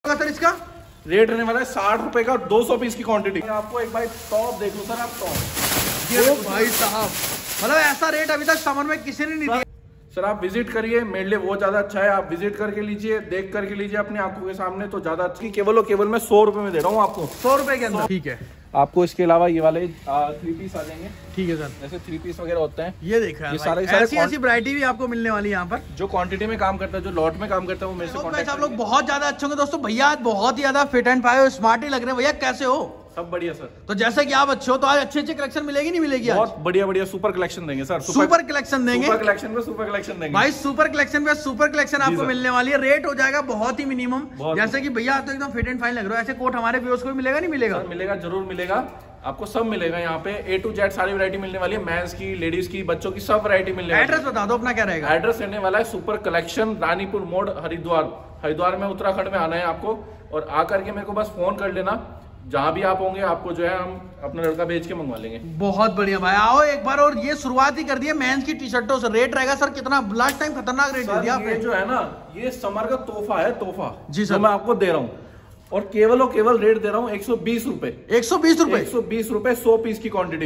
Sir इसका rate रहने वाला है 60 रुपए का, 200 पीस की क्वांटिटी। आपको एक भाई टॉप देख लो सर, आप टॉप ये भाई साहब, मतलब ऐसा रेट अभी तक समर में किसी ने नहीं दिया। सर आप विजिट करिए, मेरे लिए बहुत ज्यादा अच्छा है। आप विजिट करके लीजिए, देख करके लीजिए अपनी आंखों के सामने, तो ज्यादा अच्छी। केवल और केवल मैं 100 रुपए में दे रहा हूँ आपको, 100 रुपए के अंदर। ठीक है, आपको इसके अलावा ये वाले 3 पीस आ जाएंगे। ठीक है सर, जैसे 3 पीस वगैरह होते हैं, ये देखा है, ये सारे ऐसी वैरायटी भी आपको मिलने वाली है यहाँ पर। जो क्वांटिटी में काम करता है, जो लॉट में काम करता है, वो मेरे से कॉन्टैक्ट। आप लोग बहुत ज्यादा अच्छे होंगे दोस्तों। भैया आज बहुत ही ज्यादा फिट एंड फाइन, स्मार्ट ही लग रहे हैं। भैया कैसे हो? सब बढ़िया सर। तो जैसे कि आप अच्छे हो, तो आज अच्छे अच्छे कलेक्शन मिलेगी नहीं मिलेगी? बहुत बढ़िया बढ़िया सुपर कलेक्शन देंगे सर। सुपर कलेक्शन देंगे, सुपर कलेक्शन पे सुपर कलेक्शन देंगे भाई। सुपर कलेक्शन पे सुपर कलेक्शन आपको मिलने वाली है। रेट हो जाएगा बहुत ही मिनिमम। जैसे कि भैया तो एकदम फिट एंड फाइन लग रहा है। ऐसे कोट हमारे व्यूअर्स को भी मिलेगा नहीं मिलेगा? मिलेगा, जरूर मिलेगा, आपको सब मिलेगा यहाँ पे। A to Z सारी वैरायटी मिलने वाली है, मेंस की, लेडीज की, बच्चों की, सब वैरायटी मिलने वाली है। एड्रेस बता दो अपना, क्या रहेगा? एड्रेस रहने वाला है सुपर कलेक्शन, रानीपुर मोड़, हरिद्वार में, उत्तराखंड में आना है आपको। और आकर के मेरे को बस फोन कर लेना, जहां भी आप होंगे आपको जो है हम अपना लड़का भेज के मंगवा लेंगे। बहुत बढ़िया भाई, आओ एक बार। और ये शुरुआत ही कर दी है मेंस की टी शर्टों से। रेट रहेगा सर कितना? लास्ट टाइम खतरनाक रेट दे दिया आपने। ये जो है ना, ये समर का तोहफा है, तोहफा जी सर, मैं आपको दे रहा हूँ। और केवल और केवल रेट दे रहा हूँ 120 रुपए। 120 रुपए? 120 रुपए 100 पीस की क्वांटिटी।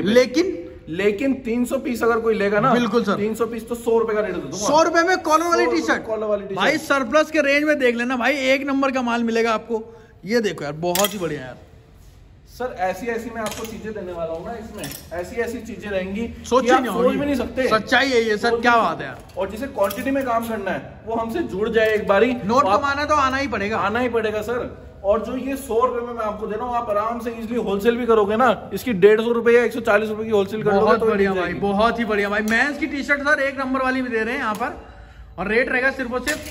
लेकिन 300 पीस अगर कोई लेगा ना, बिल्कुल सर, 300 पीस तो 100 रुपए का रेट दे दूंगा। 100 रुपए में कॉलर वाली टी शर्ट भाई। सरप्लस के रेंज में देख लेना भाई, एक नंबर का माल मिलेगा आपको। ये देखो यार, बहुत ही बढ़िया यार। सर ऐसी मैं आपको चीजें देने वाला हूँ ना, इसमें ऐसी चीजें रहेंगी, सोच भी नहीं सकते। सच्चाई है ये सर, क्या बात है यार। और जिसे क्वांटिटी में काम करना है, वो हमसे जुड़ जाए एक बारी। नोट कमाना तो आना ही पड़ेगा सर। और जो ये 100 रुपए में मैं आपको दे रहा हूँ, आप आराम से इजिली होलसेल भी करोगे ना, इसकी 150 रुपए या 140 रुपए की होलसेल कर लोगे। बहुत बढ़िया भाई, बहुत ही बढ़िया भाई। मेंस की टी शर्ट सर एक नंबर वाली भी दे रहे हैं यहाँ पर। और रेट रहेगा सिर्फ और सिर्फ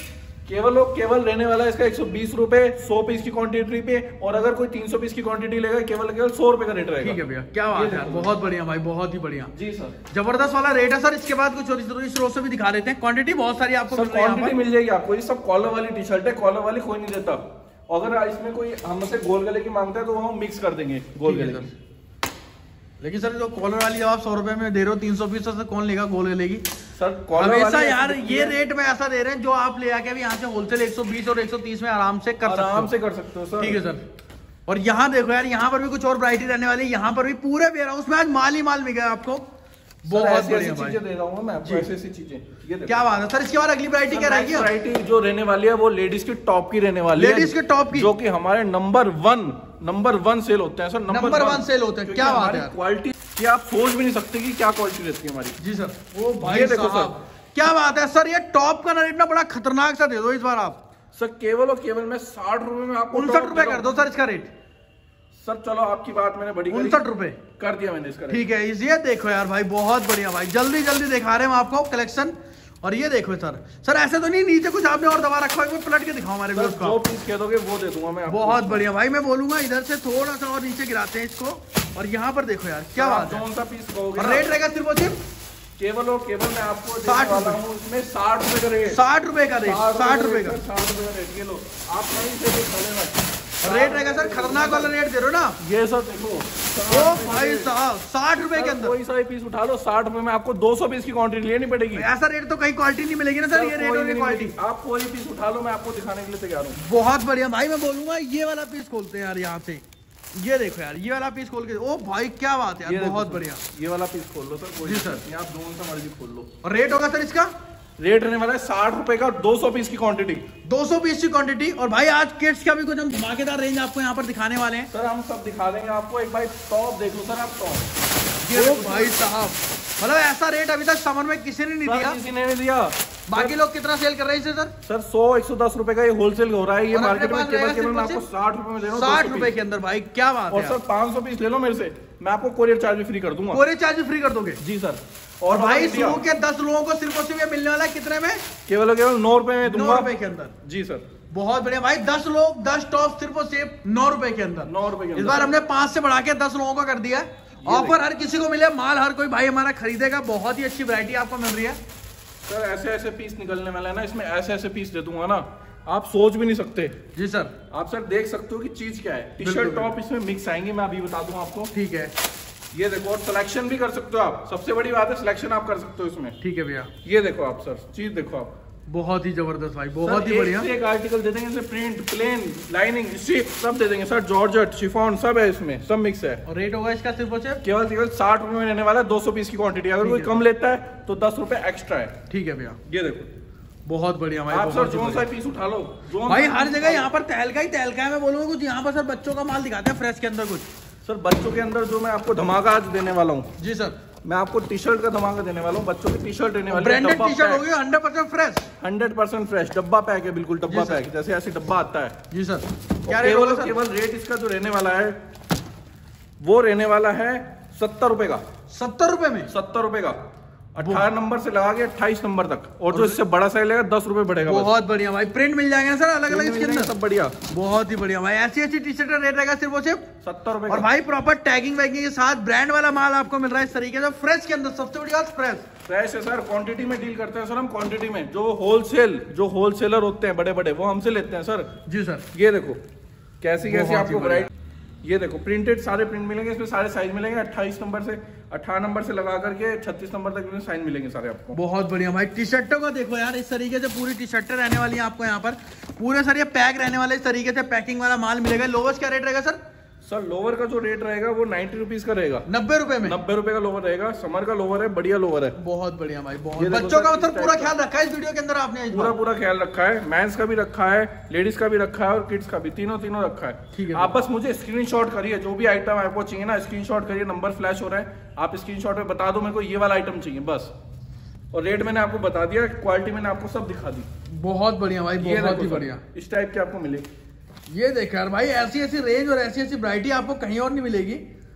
केवल रहने वाला है इसका 120 रुपए 100 पीस की क्वांटिटी पे। और अगर कोई 300 पीस की क्वांटिटी लेगा, केवल 100 रुपए का रेट रहेगा। ठीक है भैया, क्या बात है, बहुत बढ़िया भाई, बहुत ही बढ़िया जी सर, जबरदस्त वाला रेट है सर। इसके बाद कुछ इस रोज से भी दिखा देते हैं। क्वांटिटी बहुत सारी आपको मिल जाएगी आपको। ये सब कॉलर वाली टी शर्ट है, कॉलर वाली कोई नहीं देता। अगर इसमें कोई हमसे गोल गले की मांगता है, तो हम मिक्स कर देंगे गोल गले। लेकिन सर जो कॉलर वाली जब आप 100 रुपए में दे रहे हो, 300 पीस से कौन लेगा गोल गले की? सर हमेशा यार ये रेट में ऐसा दे रहे हैं, जो आप ले आके भी यहाँ से होलसेल 120 और 130 में आराम से कर सकते हो सर। ठीक है सर। और यहाँ देखो यार, यहाँ पर भी कुछ और वैरायटी रहने वाली है। यहाँ पर भी पूरे वेयर हाउस में आज माल ही माल मिलेगा आपको। बहुत बढ़िया चीजें दे रहा हूँ मैं आपको, ऐसी चीजें। क्या बात है सर। इसके बाद अगली वैरायटी क्या रहेगी? वैरायटी जो रहने वाली है वो लेडीज की टॉप की रहने वाली है। लेडीज के टॉप की, जो कि हमारे नंबर वन सेल होते हैं सर। नंबर 1 सेल होते हैं। क्या बात है, क्वालिटी कि आप सोच भी नहीं सकते कि क्या क्वालिटी रहती है हमारी। जी सर। वो भाई देखो सर, क्या बात है सर। ये टॉप का रेट ना बड़ा खतरनाक सा दे दो इस बार आप सर। केवल और केवल मैं 60 रुपए में आपको 59 रुपए कर दो सर इसका रेट। सर चलो आपकी बात मैंने बड़ी 59 रुपए कर दिया मैंने इसका। ठीक है, ये देखो यार भाई, बहुत बढ़िया भाई। जल्दी दिखा रहे हैं हम आपको कलेक्शन। और ये देखो सर ऐसे तो नहीं, नीचे कुछ आपने और दबा रखा है, पलट के दिखाओ हमारे व्यूअर्स को। जो पीस कह दोगे वो दे दूंगा मैं आपको। बहुत बढ़िया भाई, मैं बोलूंगा इधर से थोड़ा सा और नीचे गिराते हैं इसको। और यहाँ पर देखो यार, क्या बात है। कौन सा पीस कहोगे? रेट रहेगा सिर्फ और सिर्फ केवल और केवल मैं आपको 60 वाला हूँ। इसमें 60 रुपए का रेट, 60 रुपए का रेट, 60 रुपए का 60 रुपए का रेट। ये लो आप कहीं से भी खा रेट रहेगा सर। खतरनाक वाला रेट दे रहे हो ना ये सर। देखो ओ भाई साहब, 60 रुपए के अंदर कोई सा पीस उठा लो, 60 रुपए में आपको 200 पीस की क्वांटिटी लेनी पड़ेगी। ऐसा रेट तो कहीं क्वालिटी नहीं मिलेगी ना सर। ये रेट और क्वालिटी, आप कोई पीस उठा लो, मैं आपको दिखाने के लिए तैयार हूँ। बहुत बढ़िया भाई, मैं बोलूंगा ये वाला पीस खोलते हैं यार यहाँ से। ये देखो यार, ये वाला पीस खोल के, ओ भाई क्या बात है यार, बहुत बढ़िया। ये वाला पीस खोल लो सर। जी सर, आप दोनों सा मर्जी खोल लो। और रेट होगा सर इसका? रेट रहने वाला है 60 रुपए का, 200 पीस की क्वांटिटी। 200 पीस की क्वांटिटी। और भाई आज किड्स का भी कुछ हम धमाकेदार रेंज आपको यहाँ पर दिखाने वाले हैं सर। हम सब दिखा देंगे आपको। एक भाई टॉप देख लो सर, आप टॉप। ये भाई साहब, मतलब ऐसा रेट अभी तक समर में किसी ने नहीं दिया। किसी ने नहीं दिया। बाकी लोग कितना सेल कर रहे हैं इसे सर? सर 100-110 रुपए का ये होलसेल हो रहा है। ये मार्केट में केवल मैं आपको 60 रुपए में दे रहा हूँ। 60 रुपए के अंदर भाई, क्या बात है। और सर 500 पीस ले लो मेरे से, मैं आपको कोरियर चार्ज भी फ्री कर दूंगा। कोरियर चार्ज भी फ्री कर दोगे? जी सर। और भाई शुरू के 10 लोगों को सिर्फ और सिर्फ ये मिलने वाला है कितने में? केवल 9 रुपए में दूंगा। 9 रुपए के अंदर। जी सर, बहुत बढ़िया भाई। 10 लोग 10 टॉप सिर्फ और सिर्फ 9 रुपए के अंदर। 9 रुपए के अंदर। इस बार हमने 5 से बढ़ा के 10 लोगों का कर दिया है। ऑफर हर किसी को मिले, माल हर कोई भाई हमारा खरीदेगा। बहुत ही अच्छी वैरायटी आपको मिल रही है सर। ऐसे पीस निकलने वाला है ना इसमें, ऐसे पीस दे दूंगा ना, आप सोच भी नहीं सकते। जी सर। आप सर देख सकते हो कि चीज क्या है। टी शर्ट टॉप इसमें मिक्स आएंगे, मैं अभी बता दूं आपको। ठीक है, ये देखो। और सिलेक्शन भी कर सकते हो आप, सबसे बड़ी बात है सिलेक्शन आप कर सकते हो इसमें। ठीक है भैया। ये देखो आप सर, चीज देखो आप, बहुत ही जबरदस्त भाई, बहुत ही बढ़िया। एक आर्टिकल दे देंगे, प्रिंट, प्लेन, लाइनिंग, स्ट्रिप सब दे देंगे सर, जॉर्जेट, शिफॉन सब है इसमें, सब मिक्स है। और रेट होगा इसका सिर्फ केवल 60 रुपए में रहने वाला है, 200 पीस की क्वांटिटी। अगर कोई कम लेता है तो 10 रुपए एक्स्ट्रा है। ठीक है भैया, ये देखो बहुत बढ़िया भाई। आप सर जोन सा पीस उठा लो भाई, हर जगह यहाँ पर तहलका ही तहलका है। मैं बोलूंगा कुछ यहाँ पर सर बच्चों का माल दिखाते हैं फ्रेश के अंदर कुछ। सर बच्चों के अंदर जो मैं आपको धमाका आज देने वाला हूँ जी सर, मैं आपको टी शर्ट का धमाका देने वाला हूँ। बच्चों की टी शर्ट रहने वाली है, ब्रांडेड टी शर्ट होगी 100% फ्रेश, 100% फ्रेश, डब्बा पैक है, बिल्कुल डब्बा पैक, जैसे ऐसे डब्बा आता है। जी सर। क्या केवल रेट इसका जो रहने वाला है वो रहने वाला है 70 रुपए का। 70 रुपए में? 70 रुपए का, 18 नंबर से लगा के 28 नंबर तक। और जो इससे बड़ा साइज लेगा 10 रुपए बढ़ेगा। बहुत बढ़िया भाई, प्रिंट मिल जाएंगे सर अलग अलग इसके अंदर, सब बढ़िया, बहुत ही बढ़िया भाई। ऐसी टी शर्ट का रेट रहेगा सिर्फ और सिर्फ 70 रुपए। और भाई प्रॉपर टैगिंग वैगिंग के साथ ब्रांड वाला माल आपको मिल रहा है इस तरीके से फ्रेश के अंदर। सबसे बड़ी बात फ्रेश है सर, क्वांटिटी में डील करते हैं सर हम, क्वांटिटी में। जो होलसेलर होते हैं बड़े बड़े वो हमसे लेते हैं सर। जी सर। ये देखो कैसी आपको वैरायटी, ये देखो प्रिंटेड सारे प्रिंट मिलेंगे इसमें, सारे साइज मिलेंगे 28 नंबर से 18 नंबर से लगा करके 36 नंबर तक में साइज मिलेंगे सारे आपको। बहुत बढ़िया भाई। टी शर्टों का देखो यार, इस तरीके से पूरी टी शर्टें रहने वाली हैं आपको यहाँ पर, पूरे सर ये पैक रहने वाले, इस तरीके से पैकिंग वाला माल मिलेगा। लोवर्स क्या रेट रहेगा सर? सर लोवर का जो रेट रहेगा वो 90 रुपीज का रहेगा। 90 रुपए में? 90 रुपए का लोवर रहेगा। समर का लोवर है, बढ़िया लोवर है। बहुत बढ़िया भाई, बहुत। बच्चों का मतलब पूरा ख्याल रखा है इस वीडियो के अंदर आपने? पूरा ख्याल रखा है, मेंस का भी रखा है, लेडीज का भी रखा है और किड्स का भी, तीनों रखा है। ठीक है, आप बस मुझे स्क्रीनशॉट करिए, जो भी आइटम आपको चाहिए ना स्क्रीनशॉट करिए, नंबर फ्लैश हो रहा है, आप स्क्रीनशॉट में बता दो मेरे को ये वाला आइटम चाहिए बस। और रेट मैंने आपको बता दिया, क्वालिटी मैंने आपको सब दिखा दी। बहुत बढ़िया भाई, बहुत ही बढ़िया। इस टाइप के आपको मिलेगी। ये देखो यार भाई, ऐसी रेंज और ऐसी वैरायटी आपको कहीं और नहीं मिलेगी।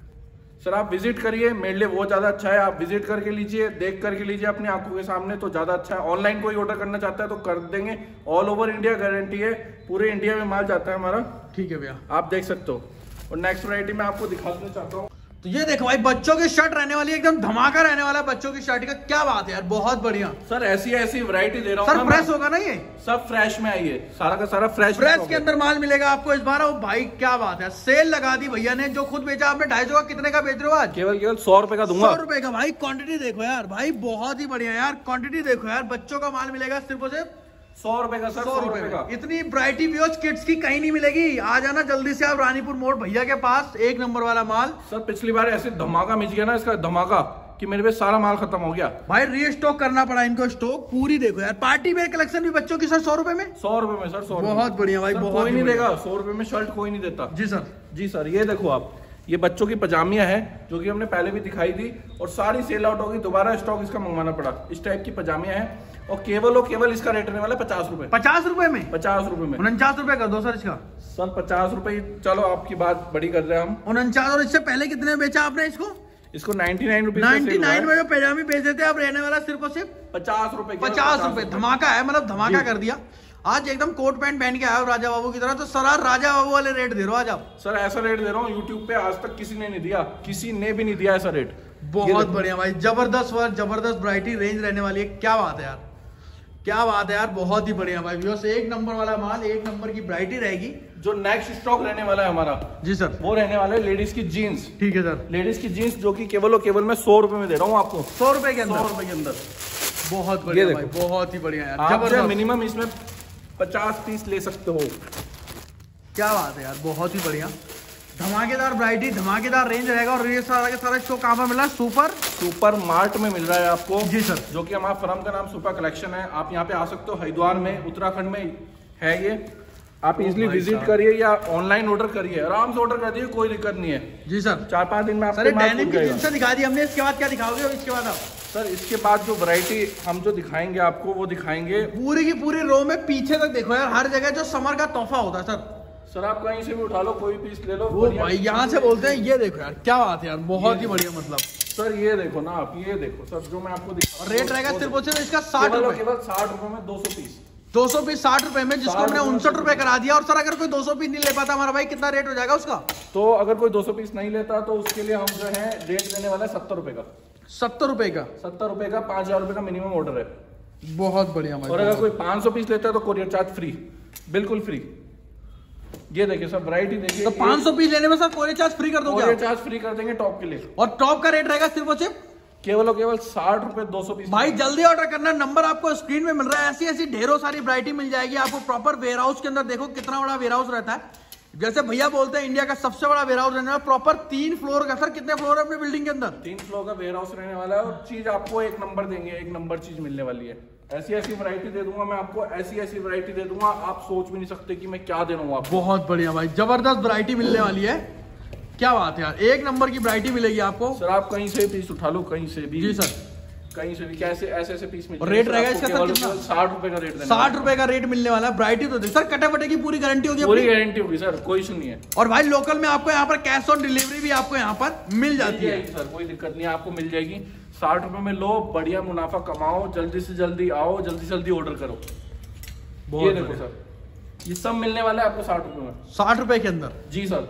सर आप विजिट करिए, मेरे लिए बहुत ज्यादा अच्छा है। आप विजिट करके लीजिए, देख करके लीजिए अपनी आंखों के सामने, तो ज्यादा अच्छा है। ऑनलाइन कोई ऑर्डर करना चाहता है तो कर देंगे, ऑल ओवर इंडिया गारंटी है, पूरे इंडिया में माल जाता है हमारा। ठीक है भैया, आप देख सकते हो। और नेक्स्ट वैरायटी मैं आपको दिखाना चाहता हूँ, तो ये देखो भाई बच्चों की शर्ट रहने वाली है, एकदम धमाका रहने वाला है बच्चों की शर्ट का। क्या बात है यार, बहुत बढ़िया सर। ऐसी वैरायटी दे रहा हूँ सर, फ्रेश होगा ना ये? सब फ्रेश में आई है, सारा का सारा फ्रेश के अंदर माल मिलेगा आपको इस बार। भाई क्या बात है, सेल लगा दी भैया ने, जो खुद बेचा आपने 250 का, कितने का बेच रहे हो आज? केवल 100 रुपए का दूंगा। 100 रुपए का भाई। क्वांटिटी देखो यार भाई, बहुत ही बढ़िया यार, क्वांटिटी देखो यार। बच्चों का माल मिलेगा सिर्फ और सिर्फ 100 रुपए का सर, 100 रुपए का। इतनी वैरायटी व्यूअर्स किड्स की कहीं नहीं मिलेगी। आ जाना जल्दी से आप रानीपुर मोड़ भैया के पास, एक नंबर वाला माल। सर पिछली बार ऐसे धमाका मिच गया ना इसका, धमाका कि मेरे पे सारा माल खत्म हो गया भाई। रीस्टॉक करना पड़ा इनको स्टॉक। पूरी देखो यार, पार्टी वेयर कलेक्शन भी बच्चों की सर 100 रुपए में? 100 रुपए में सर, 100। बहुत बढ़िया भाई, बहुत। कोई नहीं देगा 100 रुपए में शर्ट, कोई नहीं देता। जी सर। जी सर। ये देखो आप, ये बच्चों की पजामियां है जो कि हमने पहले भी दिखाई थी और सारी सेल आउट होगी, दोबारा स्टॉक इसका मंगवाना पड़ा। इस टाइप की पजामियां हैं और केवल इसका रेट रहने वाला है 50 रुपए। 50 रुपए में? 50 रुपए में। 49 रुपए कर दो सर इसका। सर 50 रुपए, चलो आपकी बात बड़ी कर रहे हैं हम। 49। और इससे पहले कितने में बेचा आपने इसको? इसको 99 रुपीज 99 में जो पजामी बेच देते हैं, अब रहने वाला सिर्फ और सिर्फ 50 रुपए। 50 रुपए। धमाका है, मतलब धमाका कर दिया। आज एकदम कोट पैंट पहन के आया राजा बाबू की तरह, तो सर राजा बाबू वाले रेट दे रहे हो आज आप? सर ऐसा रेट दे रहा हूँ यूट्यूब पे आज तक किसी ने नहीं दिया, किसी ने भी नहीं दिया ऐसा रेट। बहुत बढ़िया भाई, जबरदस्त वर्क, जबरदस्त वैरायटी रेंज रहने वाली है। क्या बात है यार, क्या बात है यार, बहुत ही बढ़िया भाई। व्यूअर्स एक नंबर वाला माल, एक नंबर की वैरायटी रहेगी। जो नेक्स्ट स्टॉक रहने वाला है हमारा, जी सर, वो रहने वाला है लेडीज की जीन्स। ठीक है सर। लेडीज की जीन्स जो कि केवल और केवल मैं 100 रुपए में दे रहा हूँ आपको। 100 रुपए के अंदर? 100 रुपए के अंदर। बहुत बढ़िया भाई, बहुत ही बढ़िया यार। मिनिमम इसमें 50 पीस ले सकते हो। क्या बात है यार, बहुत ही बढ़िया, धमाकेदार वैरायटी, धमाकेदार रेंज रहेगा। और ये सारा के सारा स्टॉक कहाँ पर मिला? सुपर मार्ट में मिल रहा है आपको। जी सर। जो कि हमारा फर्म का नाम सुपर कलेक्शन है। आप यहाँ पे आ सकते हो, हरिद्वार में, उत्तराखंड में है ये। आप इजिली विजिट करिए या ऑनलाइन ऑर्डर करिए, आराम से ऑर्डर कर दिए, कोई दिक्कत नहीं है। जी सर। 4-5 दिन में आपको डेनिम की जींस दिखा दी हमने, इसके बाद क्या दिखाओगे? इसके बाद आप सर, इसके बाद जो वैरायटी हम जो दिखाएंगे आपको, वो दिखाएंगे पूरी की पूरी रो में पीछे तक देखो यार, हर जगह जो समर का तोहफा होता है सर। सर आप कहीं से भी उठा लो, कोई पीस ले लो। वो भाई यहाँ से बोलते हैं। ये देखो यार, क्या बात है यार, बहुत ही बढ़िया। मतलब सर ये देखो ना आप, ये देखो सर, जो मैं आपको दिखा। और रेट रहेगा सिर्फ इसका 60 रुपए, केवल 60 रुपए में 200 पीस। 200 पीस 60 रुपए में, जिसको हमने 59 रुपए करा दिया। और सर अगर कोई 200 पीस नहीं ले पाता हमारा भाई, कितना रेट हो जाएगा उसका? तो अगर कोई 200 पीस नहीं लेता तो उसके लिए हम जो है रेट देने वाला है 70 रुपए का। 70 रुपए का? 70 रुपए का, 5000 रुपए का मिनिमम ऑर्डर है। बहुत बढ़िया भाई। और अगर कोई 500 पीस लेता है तो कोरियर चार्ज फ्री, बिल्कुल फ्री। ये देखिए सब वैरायटी देखिए। तो 500 पीस लेने में सर कोरियर चार्ज फ्री कर दोगे? कोरियर चार्ज फ्री कर देंगे टॉप के लिए। और टॉप का रेट रहेगा सिर्फ और सिर्फ केवल और केवल 60 रुपए 200 पीस। भाई जल्दी ऑर्डर करना, नंबर आपको स्क्रीन में मिल रहा है। ऐसी ऐसी ढेरों सारी वैरायटी मिल जाएगी आपको प्रॉपर वेयर हाउस के अंदर। देखो कितना बड़ा वेयर हाउस रहता है, जैसे भैया बोलते हैं इंडिया का सबसे बड़ा वेयर हाउस रहने वाला, प्रॉपर 3 फ्लोर का। सर कितने फ्लोर है अपने बिल्डिंग के अंदर? 3 फ्लोर का वेयर हाउस रहने वाला है और चीज आपको एक नंबर देंगे, एक नंबर चीज मिलने वाली है। ऐसी ऐसी वैरायटी दे दूंगा मैं आपको, ऐसी ऐसी वैरायटी दे दूंगा, आप सोच भी नहीं सकते कि मैं क्या दे रहा हूँ आपको। बहुत बढ़िया भाई, जबरदस्त वैरायटी मिलने वाली है। क्या बात है यार, एक नंबर की वैरायटी मिलेगी आपको। सर आप कहीं से पीस उठा लो, कहीं से भी। जी सर, कहीं से भी कैसे ऐसे ऐसे पीस मिल। रेट रहेगा इसका सर कितना? 60 रुपए का रेट। 60 रुपए का रेट मिलने वाला है। वैरायटी तो सर कटे वटे की पूरी गारंटी होगी, पूरी गारंटी होगी सर, कोई इशू नहीं है। और भाई लोकल में आपको यहाँ पर कैश ऑन डिलीवरी भी आपको यहाँ पर मिल जाती है सर, कोई दिक्कत नहीं है, आपको मिल जाएगी। 60 रुपए में लो, बढ़िया मुनाफा कमाओ, जल्दी से जल्दी आओ, जल्दी से जल्दी ऑर्डर करो। ये देखो सर, ये सब मिलने वाला है आपको 60 रुपए में। 60 रुपए के अंदर? जी सर,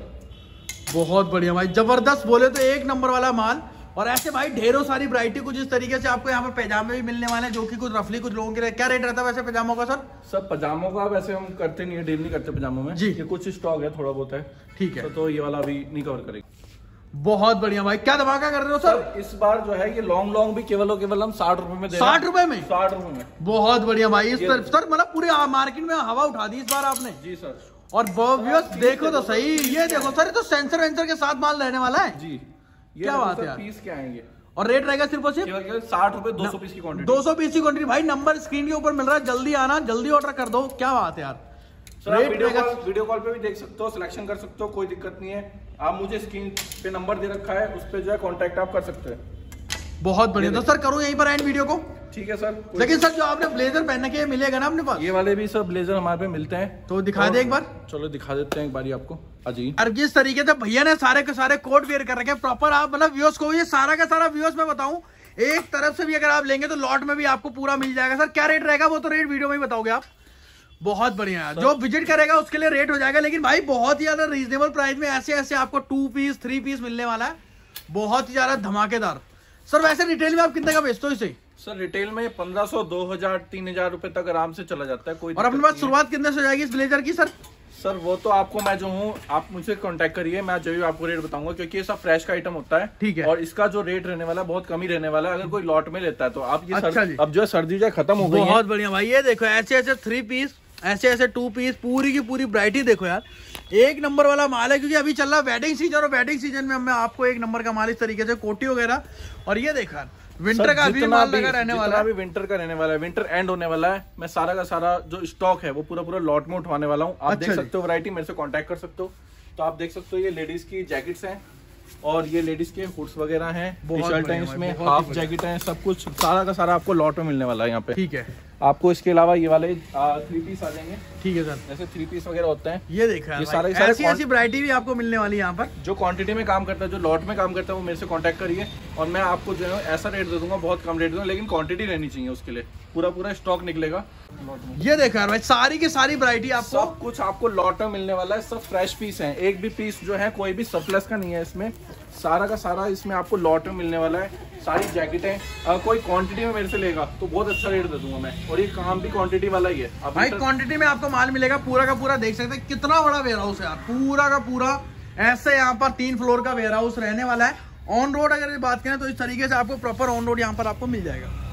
बहुत बढ़िया भाई, जबरदस्त बोले तो एक नंबर वाला माल। और ऐसे भाई ढेरों सारी वैरायटी कुछ इस तरीके से आपको यहाँ पर पैजामे भी मिलने वाले हैं, जो कि कुछ रफली कुछ लोगों के लिए। क्या रेट रहता है वैसे पैजामों का सर? सर पजामों का वैसे हम करते नहीं है, डील नहीं करते पजामों में जी, ये कुछ स्टॉक है, थोड़ा बहुत है। ठीक है, तो ये वाला अभी नहीं कवर करेंगे। बहुत बढ़िया भाई, क्या धमाका कर रहे हो सर? इस बार जो है ये लॉन्ग भी केवल हम 60 रुपए में दे रहे हैं। 60 रुपए में? 60 रुपए में। बहुत बढ़िया भाई, इस सर मतलब पूरे मार्केट में हवा उठा दी इस बार आपने। जी सर। और देखो तो सही, ये देखो सर, ये तो सेंसर वेंसर के साथ माल रहने वाला है जी। क्या बात है, पीस क्या आएंगे? और रेट रहेगा सिर्फ और सिर्फ 60 रुपए 200 पीस की क्वांटिटी। 200 पीस की क्वांटिटी। भाई नंबर स्क्रीन के ऊपर मिल रहा है, जल्दी आना, जल्दी ऑर्डर कर दो। क्या बात है यार। सर आप वीडियो कॉल पे भी देख सकते हो, सिलेक्शन कर सकते हो, कोई दिक्कत नहीं है। आप मुझे स्क्रीन पे नंबर दे रखा है, उस पे जो है कांटेक्ट आप कर सकते हैं। बहुत बढ़िया। तो सर करूँ यहीं पर एंड वीडियो को? ठीक है सर। लेकिन सर जो आपने ब्लेजर पहनने के मिलेगा ना अपने पास? ये वाले भी सर ब्लेजर हमारे पे मिलते हैं, तो दिखा दे एक बार। चलो दिखा देते हैं एक बारी आपको। अजी और जिस तरीके से भैया ने सारे के सारे कोट वेयर कर रखे हैं प्रॉपर, आप मतलब व्यूअर्स को ये सारा का सारा व्यूअर्स में बताऊं, एक तरफ से भी अगर आप लेंगे तो लॉट में भी आपको पूरा मिल जाएगा। सर क्या रेट रहेगा वो तो रेट वीडियो में ही बताओगे आप। बहुत बढ़िया है, जो विजिट करेगा उसके लिए रेट हो जाएगा, लेकिन भाई बहुत ही ज्यादा रीजनेबल प्राइस में ऐसे ऐसे आपको 2 पीस 3 पीस मिलने वाला है, बहुत ही ज्यादा धमाकेदार। सर वैसे रिटेल में आप कितने का बेचते हो इसे? सर रिटेल में 1500 2000 3000 रुपए तक आराम से चला जाता है, कोई। और अपने पास शुरुआत कितने से हो जाएगी इस ब्लेजर की सर? सर वो तो आपको मैं जो हूँ, आप मुझसे कांटेक्ट करिए, मैं जो भी आपको रेट बताऊंगा, क्योंकि ये सब फ्रेश का आइटम होता है। ठीक है। और इसका जो रेट रहने वाला है बहुत कम ही रहने वाला है, अगर कोई लॉट में लेता है तो। आप ये अच्छा अब जो है सर्दी जो है खत्म हो गई है। बहुत बढ़िया भाई, ये देखो ऐसे ऐसे 3 पीस, ऐसे ऐसे 2 पीस, पूरी की पूरी वैरायटी देखो यार, एक नंबर वाला माल है। क्योंकि अभी चल रहा है वेडिंग सीजन, और वेडिंग सीजन में मैं आपको एक नंबर का माल इस तरीके से कोटी वगैरह। और ये देखा विंटर का भी माल लगा रहने वाला है, विंटर का रहने वाला है, विंटर एंड होने वाला है। मैं सारा का सारा जो स्टॉक है वो पूरा लॉट में उठवाने वाला हूँ। आप देख सकते हो वैरायटी, मेरे से कांटेक्ट कर सकते हो। तो आप देख सकते हो ये लेडीज की जैकेट्स हैं, और ये लेडीज के हुड्स वगैरह हैं, टी शर्ट है, इसमें हाफ जैकेट है, सब कुछ सारा का सारा आपको लॉट में मिलने वाला है यहाँ पे। ठीक है। आपको इसके अलावा ये वाले 3 पीस आ जाएंगे। ठीक है सर, जैसे 3 पीस वगैरह होते हैं, ये देखा ये सारे ऐसी वैरायटी भी आपको मिलने वाली है यहाँ पर। जो क्वांटिटी में काम करता है, जो लॉट में काम करता है, वो मेरे से कांटेक्ट करिए, और मैं आपको जो है ऐसा रेट दे दूंगा, बहुत कम रेट दूंगा, लेकिन क्वांटिटी रहनी चाहिए उसके लिए। पूरा स्टॉक निकलेगा लॉट में। ये देखा भाई, सारी की सारी वैरायटी आपको, सब कुछ आपको लॉट में मिलने वाला है। सब फ्रेश पीस है, एक भी पीस जो है कोई भी सरप्लस का नहीं है इसमें, सारा का सारा इसमें आपको लॉट में मिलने वाला है। सारी जैकेटें अगर कोई क्वांटिटी में मेरे से लेगा तो बहुत अच्छा रेट दे दूंगा मैं, और ये काम भी क्वांटिटी वाला ही है। अब भाई क्वांटिटी में आपको माल मिलेगा पूरा का पूरा। देख सकते हैं कितना बड़ा वेयर हाउस है यार, पूरा का पूरा ऐसे यहाँ पर 3 फ्लोर का वेयर हाउस रहने वाला है। ऑन रोड अगर बात करें तो इस तरीके से आपको प्रॉपर ऑन रोड यहाँ पर आपको मिल जाएगा।